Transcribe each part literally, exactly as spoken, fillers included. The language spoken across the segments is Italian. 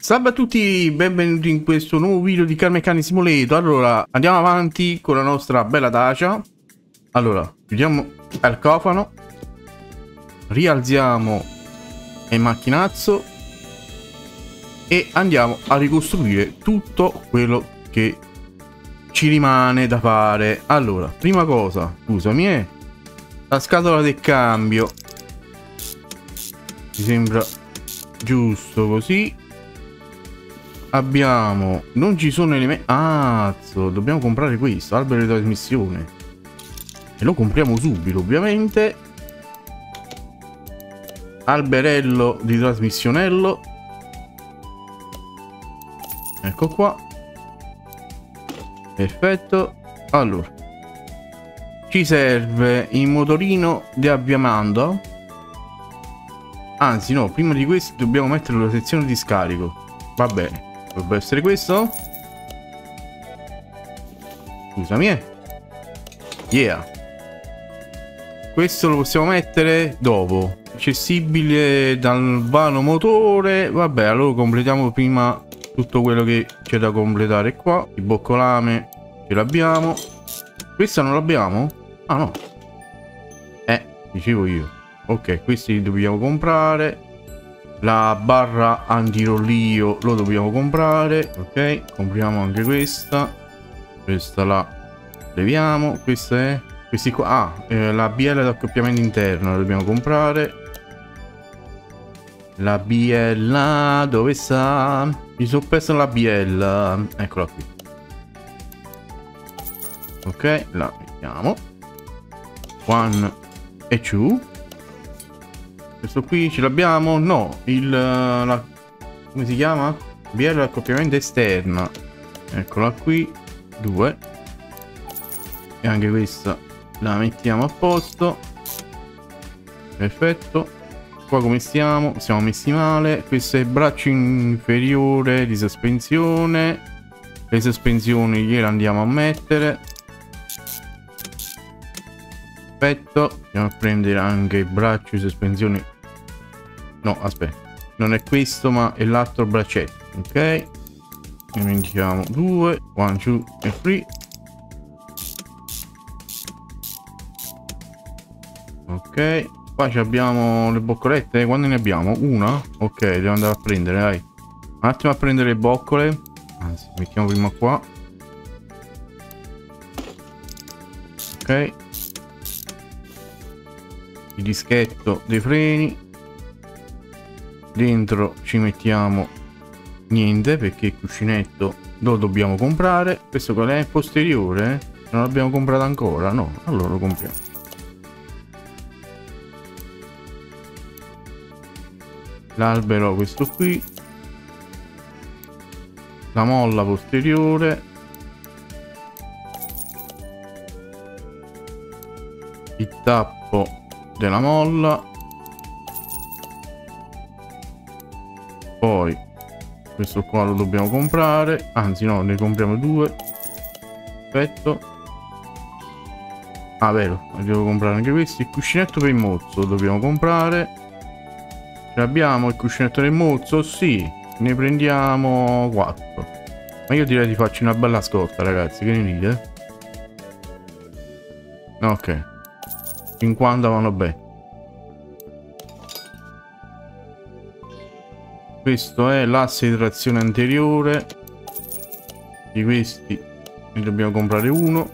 Salve a tutti, benvenuti in questo nuovo video di Car Mechanic Simulator. Allora, andiamo avanti con la nostra bella Dacia. Allora, chiudiamo il cofano, rialziamo il macchinazzo e andiamo a ricostruire tutto quello che ci rimane da fare. Allora, prima cosa, scusami, eh, la scatola del cambio mi sembra giusto così. Abbiamo, non ci sono elementi. Ah, dobbiamo comprare questo albero di trasmissione e lo compriamo subito, ovviamente. Alberello di trasmissionello, ecco qua, perfetto. Allora, ci serve il motorino di avviamento. Anzi no, prima di questo dobbiamo mettere la sezione di scarico. Va bene, dovrebbe essere questo. Scusami, eh. Yeah. Questo lo possiamo mettere dopo. Accessibile dal vano motore. Vabbè, allora completiamo prima tutto quello che c'è da completare qua. Il boccolame ce l'abbiamo. Questa non l'abbiamo? Ah no. Eh, dicevo io. Ok, questi li dobbiamo comprare. La barra antirollio lo dobbiamo comprare. Ok, compriamo anche questa. Questa la leviamo. Questa è, questi qua. Ah, eh, la biella d'accoppiamento interno la dobbiamo comprare. La biella dove sta? Mi sono perso la biella. Eccola qui. Ok, la mettiamo. One e two. Questo qui ce l'abbiamo? No, il la, come si chiama? Biella d'accoppiamento esterna. Eccola qui. Due. E anche questa la mettiamo a posto. Perfetto. Qua come stiamo? Siamo messi male. Questo è il braccio inferiore di sospensione. Le sospensioni gliele andiamo a mettere. Perfetto. Andiamo a prendere anche il braccio di sospensione. No, aspetta, non è questo ma è l'altro braccetto. Ok, ne mettiamo due. One, two e three. Ok, qua abbiamo le boccolette. Quante ne abbiamo? Una? Ok, devo andare a prendere, dai. Un attimo a prendere le boccole. Anzi, mettiamo prima qua. Ok, il dischetto dei freni. Dentro ci mettiamo niente perché il cuscinetto lo dobbiamo comprare. Questo qual è? Posteriore? Non l'abbiamo comprato ancora? No, allora lo compriamo. L'albero questo qui. La molla posteriore. Il tappo della molla. Poi questo qua lo dobbiamo comprare. Anzi no, ne compriamo due. Perfetto. Ah vero, devo comprare anche questi. Il cuscinetto per il mozzo lo dobbiamo comprare. Ce l'abbiamo il cuscinetto del mozzo? Sì. Ne prendiamo quattro. Ma io direi di farci una bella scorta, ragazzi. Che ne dite? Ok, cinquanta vanno bene. Questo è l'asse di trazione anteriore. Di questi ne dobbiamo comprare uno.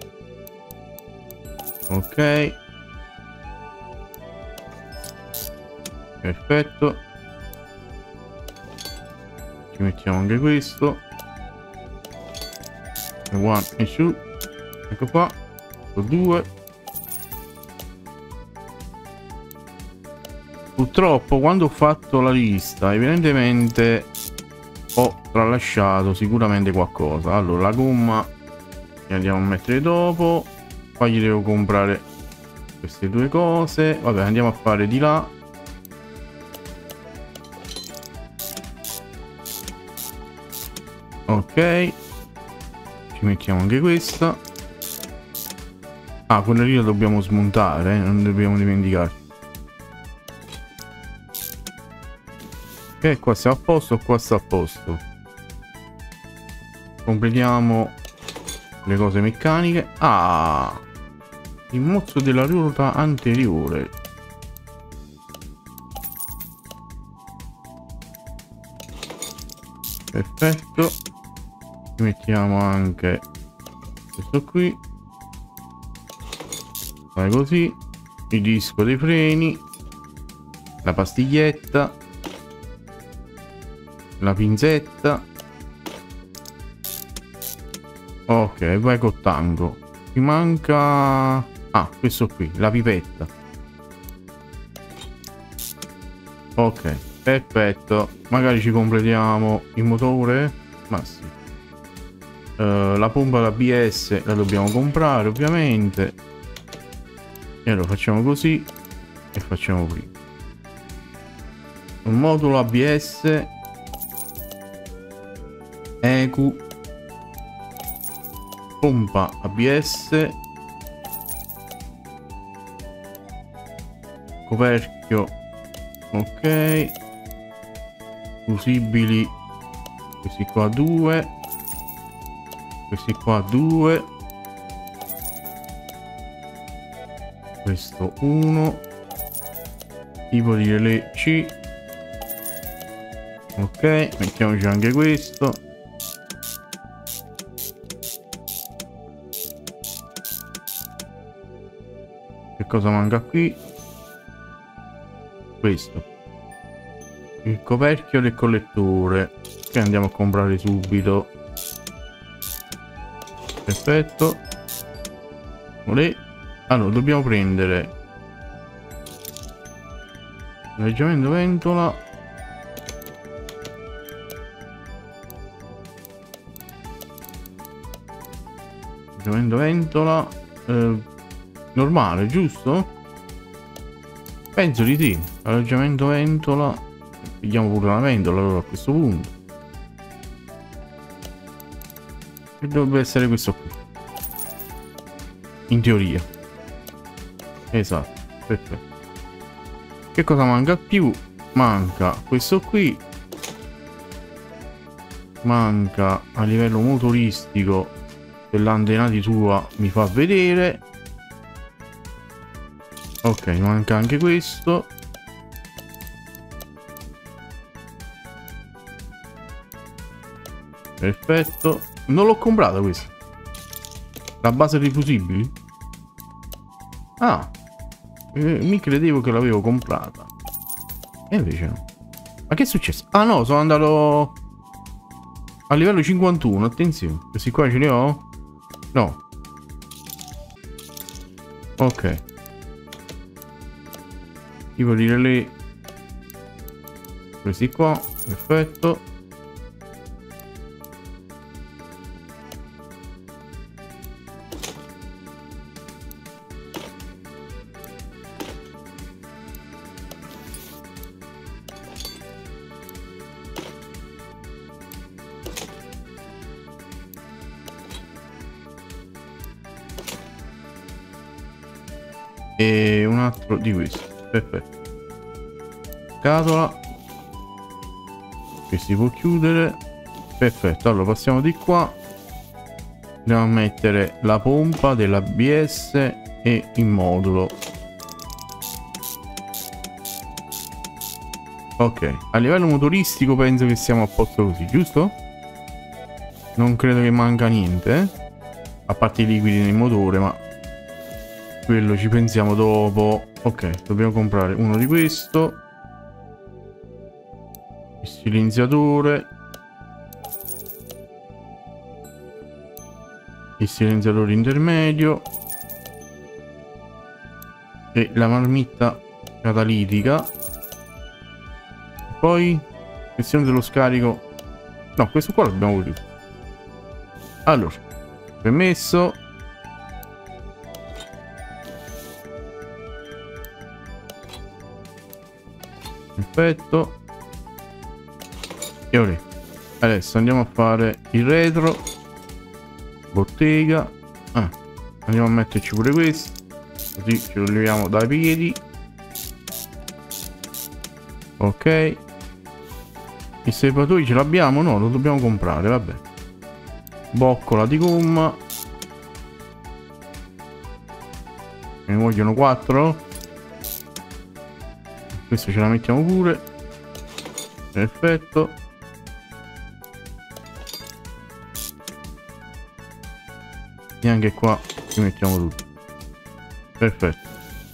Ok, perfetto. Ci mettiamo anche questo. One e two. Ecco qua. Due. Purtroppo quando ho fatto la lista evidentemente ho tralasciato sicuramente qualcosa. Allora la gomma che andiamo a mettere dopo. Qua gli devo comprare queste due cose. Vabbè, andiamo a fare di là. Ok, ci mettiamo anche questa. Ah, quella lì la dobbiamo smontare, eh? Non dobbiamo dimenticarci. Ok, qua siamo a posto, qua sta a posto. Completiamo le cose meccaniche. Ah, il mozzo della ruota anteriore. Perfetto. Ci mettiamo anche questo qui. Fai così. Il disco dei freni, la pastiglietta, la pinzetta. Ok, vai col tango. Ti manca... ah, questo qui, la pipetta. Ok, perfetto. Magari ci completiamo il motore. Ma sì. Uh, la pompa da A B S la dobbiamo comprare, ovviamente. E allora facciamo così e facciamo prima un modulo A B S E Q, pompa A B S, coperchio, ok, fusibili, questi qua due, questi qua due, questo uno, tipo di relè C, ok, mettiamoci anche questo, che cosa manca qui? Questo, il coperchio del collettore che andiamo a comprare subito. Perfetto. Olè. Allora dobbiamo prendere leggiamento ventola, leggiamento ventola eh, normale, giusto? Penso di sì. Alloggiamento ventola, pigliamo pure una ventola allora a questo punto, e dovrebbe essere questo qui in teoria. Esatto, perfetto. Che cosa manca più? Manca questo qui, manca a livello motoristico, se l'antenati tua mi fa vedere. Ok, manca anche questo. Perfetto. Non l'ho comprata questa, la base dei fusibili. Ah, eh, mi credevo che l'avevo comprata e invece no. Ma che è successo? Ah no, sono andato a livello cinquantuno. Attenzione, questi qua ce li ho? No. Ok, tipo di relè, questi qua. Perfetto. E un altro di questi. Perfetto. Scatola che si può chiudere. Perfetto. Allora passiamo di qua, andiamo a mettere la pompa dell'A B S e il modulo. Ok, a livello motoristico penso che siamo a posto così, giusto? Non credo che manca niente, eh? A parte i liquidi nel motore, ma quello ci pensiamo dopo. Ok, dobbiamo comprare uno di questo, il silenziatore, il silenziatore intermedio e la marmitta catalitica. Poi questione dello scarico, no, questo qua l'abbiamo voluto. Allora, permesso, perfetto. E ora adesso andiamo a fare il retro, bottega. Ah, andiamo a metterci pure questo, così ce lo leviamo dai piedi. Ok, I serbatoi ce l'abbiamo? No, lo dobbiamo comprare, vabbè. Boccola di gomma. Ne vogliono quattro. Questo ce la mettiamo pure. Perfetto. E anche qua ci mettiamo tutto. Perfetto.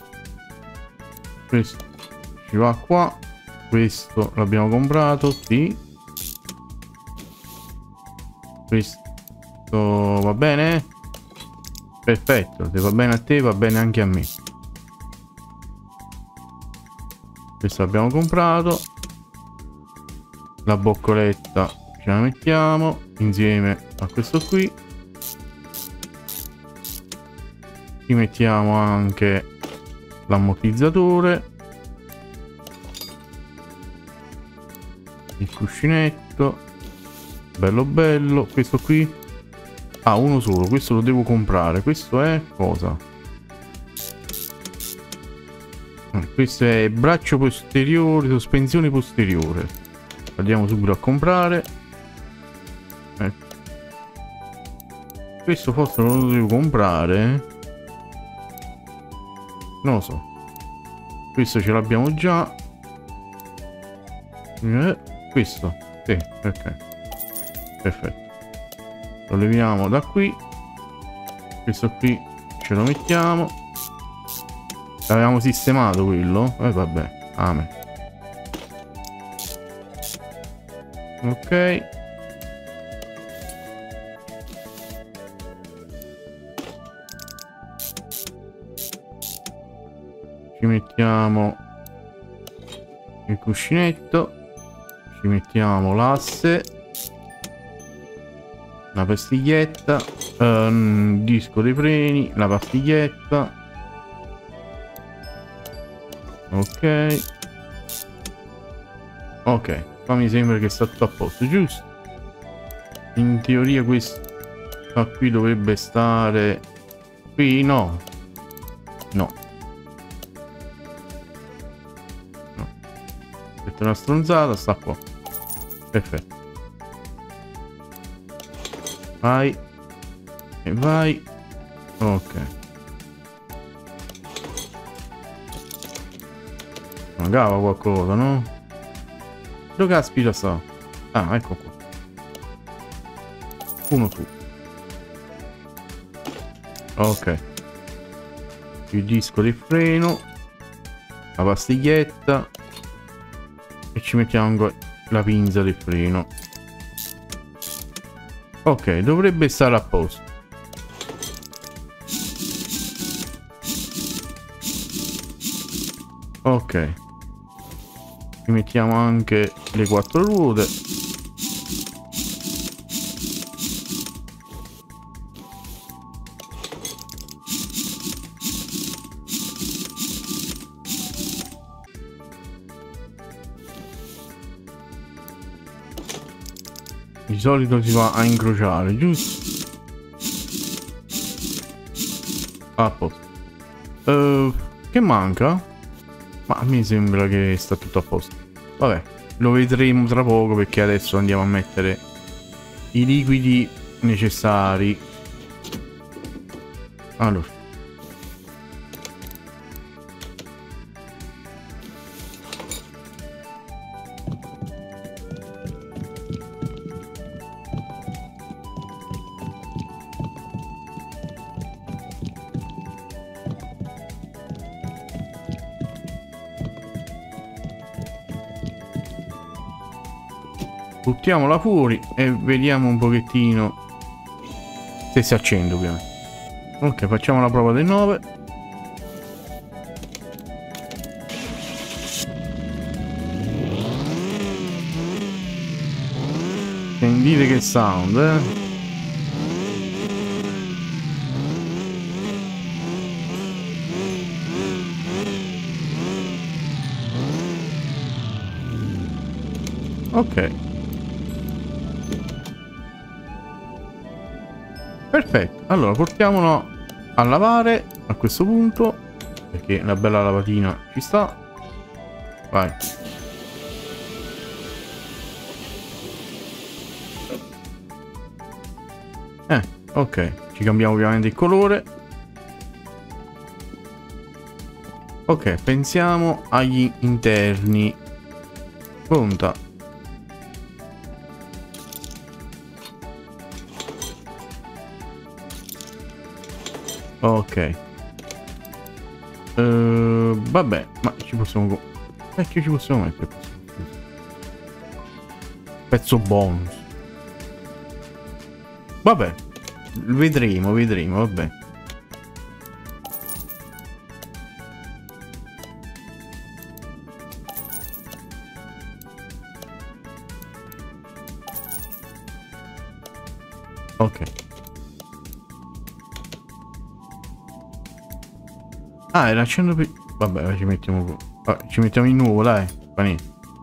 Questo ci va qua. Questo l'abbiamo comprato, sì. Questo va bene? Perfetto, se va bene a te va bene anche a me. Questo l'abbiamo comprato. La boccoletta ce la mettiamo insieme a questo qui. Ci mettiamo anche l'ammortizzatore, il cuscinetto, bello bello. Questo qui, ah, uno solo, questo lo devo comprare. Questo è cosa? Questo è braccio posteriore, sospensione posteriore. Andiamo subito a comprare. Ecco. Questo forse non lo devo comprare. Non lo so. Questo ce l'abbiamo già. Eh, questo. Sì, ok. Perfetto. Lo leviamo da qui. Questo qui ce lo mettiamo. L'avevamo sistemato quello? Eh vabbè. Amen. Ok. Ci mettiamo il cuscinetto, ci mettiamo l'asse, la pastiglietta, um, disco dei freni, la pastiglietta. Ok. Ok, qua mi sembra che sta tutto a posto, giusto? In teoria questo qui dovrebbe stare qui, no? No. Una stronzata, sta qua. Perfetto. Vai. E vai. Ok. Mancava qualcosa, no? Dove caspita sta? Ah, ecco qua. Uno su. Ok. Il disco di freno. La pastiglietta. E ci mettiamo anche la pinza del freno. Ok, dovrebbe stare a posto. Ok. Ci mettiamo anche le quattro ruote. Di solito si va a incrociare, giusto? A posto. Uh, che manca? Ma mi sembra che sta tutto a posto. Vabbè, lo vedremo tra poco perché adesso andiamo a mettere i liquidi necessari. Allora. Buttiamola fuori e vediamo un pochettino se si accende, ovviamente. Ok, facciamo la prova del nove. Sentite che sound, eh? Ok. Perfetto, allora portiamolo a lavare a questo punto, perché una bella lavatina ci sta. Vai. Ok, ci cambiamo ovviamente il colore. Ok, pensiamo agli interni. Pronta. Ok. Uh, vabbè, ma ci possiamo... Eh, che ci possiamo mettere? Pezzo bonus. Vabbè, vedremo, vedremo, vabbè. Ok. Ah, era accendo per... Vabbè, ci mettiamo... Vabbè, ci mettiamo in nuovo, dai. Fa niente.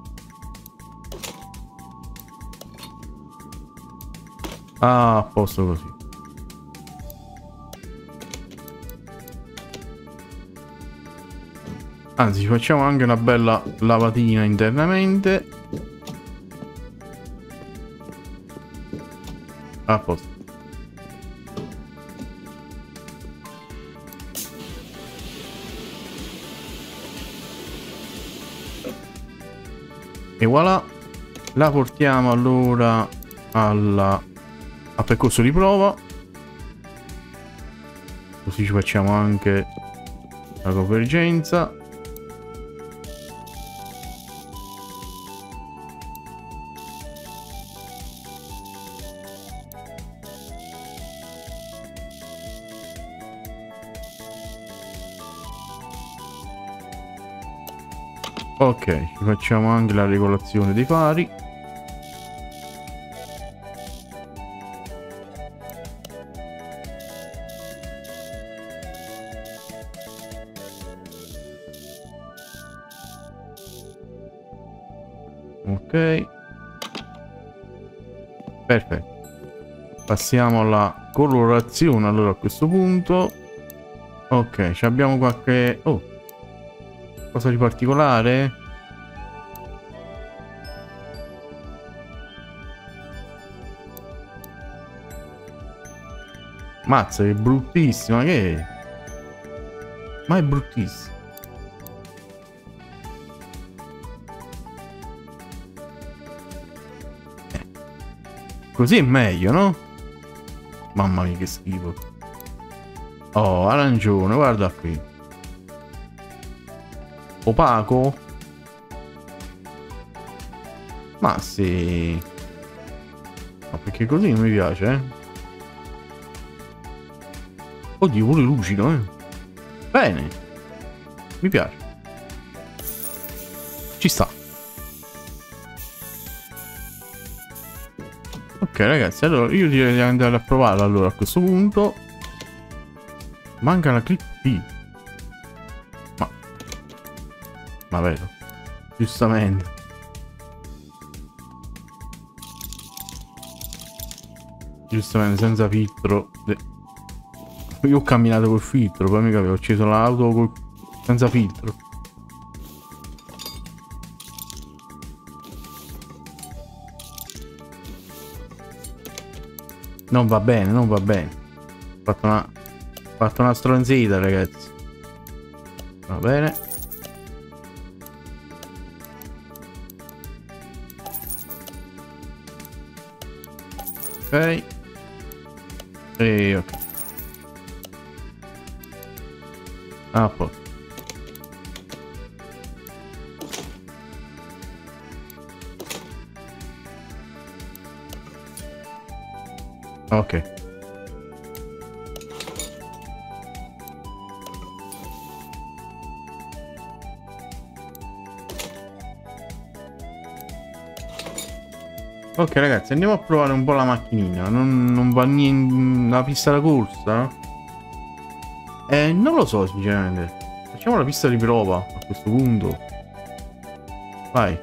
Ah, a posto così. Anzi, facciamo anche una bella lavatina internamente. A posto. E voilà. La portiamo allora alla... a percorso di prova. Così ci facciamo anche la convergenza. Ok, ci facciamo anche la regolazione dei fari. Ok, perfetto. Passiamo alla colorazione allora a questo punto. Ok, ci abbiamo qualche... Oh, cosa di particolare? Mazza, è bruttissima, che è? Ma è bruttissima. Eh. Così è meglio, no? Mamma mia, che schifo. Oh, arancione, guarda qui. Opaco? Ma sì. No, perché così non mi piace, eh. Oddio, pure lucido, eh. Bene. Mi piace. Ci sta. Ok, ragazzi, allora io direi di andare a provare allora a questo punto. Manca la clip P. Ma... Ma vero. Giustamente. Giustamente, senza filtro. Io ho camminato col filtro, poi mica avevo acceso l'auto col... senza filtro. Non va bene, non va bene. Ho fatto una... ho fatto una stronzita, ragazzi. Va bene. Ok. E ok. Ah, poi. Ok. Ok ragazzi, andiamo a provare un po' la macchinina. Non, non va niente la pista da corsa? Eh, non lo so sinceramente. Facciamo la pista di prova a questo punto. Vai.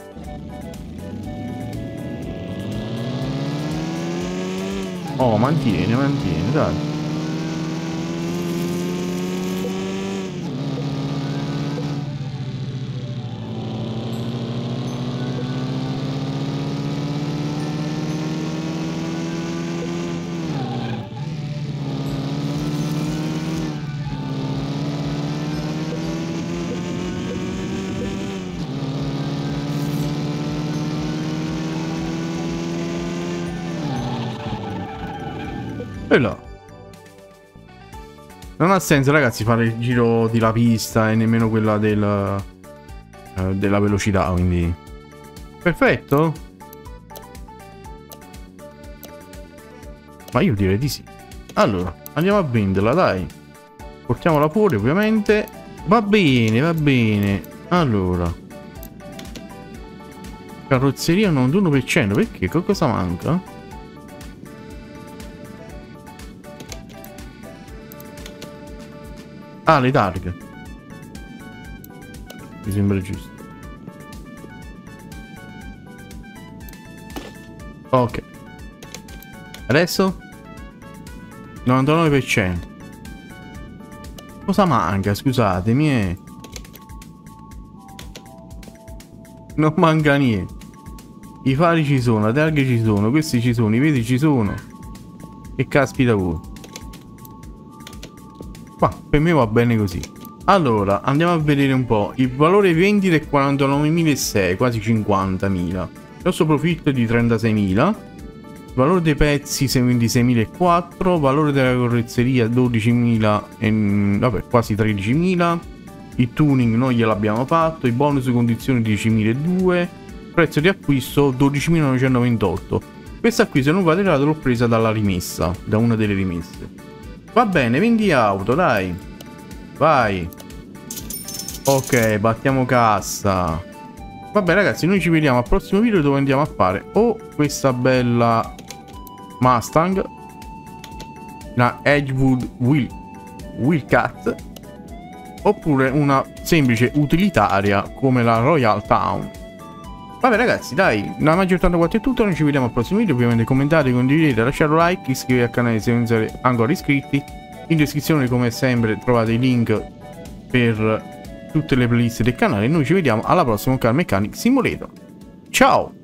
Oh, mantiene, mantiene, dai. E là. Non ha senso, ragazzi, fare il giro della pista e nemmeno quella del, eh, della velocità, quindi... Perfetto? Ma io direi di sì. Allora, andiamo a venderla, dai. Portiamola fuori, ovviamente. Va bene, va bene. Allora. Carrozzeria novantuno per cento, perché? Che cosa manca? Ah, le targhe. Mi sembra giusto. Ok. Adesso? novantanove per cento. Cosa manca? Scusatemi, eh. Non manca niente. I fari ci sono, le targhe ci sono, questi ci sono, i vetri ci sono. Che caspita voi. Ma per me va bene così. Allora, andiamo a vedere un po'. Il valore vendita è quarantanovemilaseicento, quasi cinquantamila. Il nostro profitto è di trentaseimila. Il valore dei pezzi ventiseimilaquattrocento. Valore della carrozzeria dodicimila e, vabbè, quasi tredicimila. Il tuning noi gliel'abbiamo fatto. I bonus condizioni diecimiladuecento. Prezzo di acquisto dodicimilanovecentaventotto. Questa qui, se non vado errato, l'ho presa dalla rimessa, da una delle rimesse. Va bene, vendi auto, dai. Vai. Ok, battiamo cassa. Vabbè ragazzi, noi ci vediamo al prossimo video dove andiamo a fare o questa bella Mustang, una Edgewood Wheel, Wheelcat, oppure una semplice utilitaria come la Royal Town. Vabbè ragazzi, dai, la maggior ottantaquattro è tutto, noi ci vediamo al prossimo video, ovviamente commentate, condividete, lasciate un like, iscrivetevi al canale se non siete ancora iscritti. In descrizione come sempre trovate i link per tutte le playlist del canale. Noi ci vediamo alla prossima Car Mechanic Simulator. Ciao!